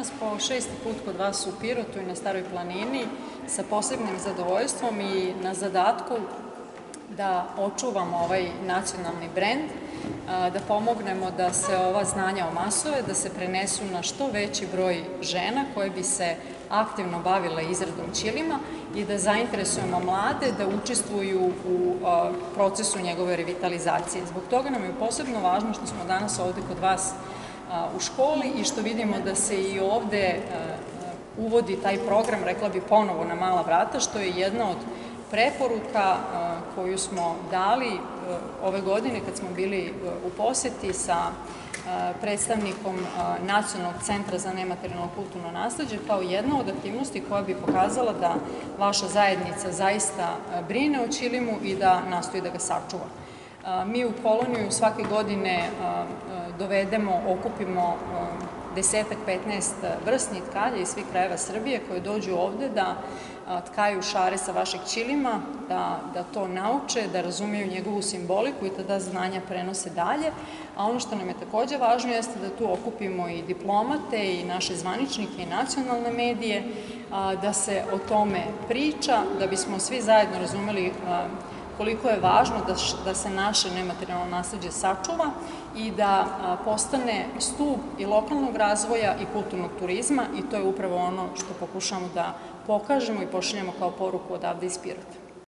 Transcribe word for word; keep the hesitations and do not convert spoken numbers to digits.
danas po šesti put kod vas u Pirotu i na Staroj planini sa posebnim zadovoljstvom i na zadatku da očuvamo ovaj nacionalni brend, da pomognemo da se ova znanja omasove, da se prenesu na što veći broj žena koje bi se aktivno bavile izradom ćilima i da zainteresujemo mlade da učestvuju u procesu njegove revitalizacije. Zbog toga nam je posebno važno što smo danas ovde kod vas u školi i što vidimo da se i ovde uvodi taj program, rekla bi ponovo na mala vrata, što je jedna od preporuka koju smo dali ove godine kad smo bili u poseti sa predstavnikom Nacionalnog centra za nematerijalno kulturno nasleđe kao jedna od aktivnosti koja bi pokazala da vaša zajednica zaista brine o ćilimu i da nastoji da ga sačuva. Mi u koloniju svake godine dovedemo, okupimo desetak, petnaest vrsnih tkalja iz svih krajeva Srbije koje dođu ovde da tkaju šare sa vašeg ćilima, da to nauče, da razumeju njegovu simboliku i da ta znanja prenose dalje. A ono što nam je takođe važno jeste da tu okupimo i diplomate i naše zvaničnike i nacionalne medije, da se o tome priča, da bismo svi zajedno razumeli koliko je važno da se naše nematerijalno nasleđe sačuva i da postane stub i lokalnog razvoja i kulturnog turizma i to je upravo ono što pokušamo da pokažemo i pošaljemo kao poruku odavde iz Pirota.